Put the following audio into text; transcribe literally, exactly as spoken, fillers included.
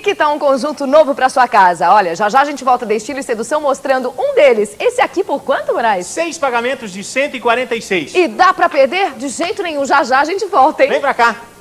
que tal um conjunto novo para sua casa? Olha, já já a gente volta de Estilo e Sedução mostrando um deles. Esse aqui por quanto, Moraes? Seis pagamentos de cento e quarenta e seis. E dá pra perder? De jeito nenhum, já já a gente volta, hein? Vem pra cá.